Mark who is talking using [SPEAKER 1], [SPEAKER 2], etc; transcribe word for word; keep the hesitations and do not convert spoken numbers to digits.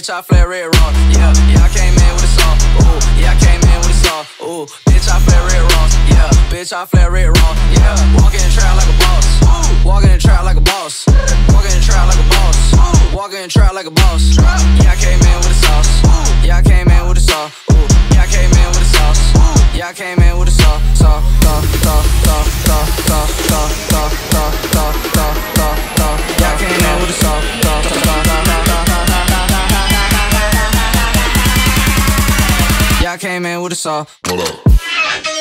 [SPEAKER 1] bitch, I flare red raw. Yeah, yeah, I came in with a saw. Ooh, yeah, I came in with a saw. Ooh, bitch, I flare red raw. Yeah, bitch, I flare red raw. Yeah, walking in the trap like a boss. Walking in the trap like a boss. Walking in the trap like a boss. Walking in the trap like a boss. Yeah, I came in with a sauce. Yeah, I came in with a saw. Ooh, yeah, I came in with a sauce. Yeah, I came in with a saw. Saw, saw, saw, saw, saw, saw, saw, saw, saw, saw, saw, saw, saw. Yeah, I came in with a saw. Saw, saw, saw, saw. Yeah, I came in with a saw. Hold up.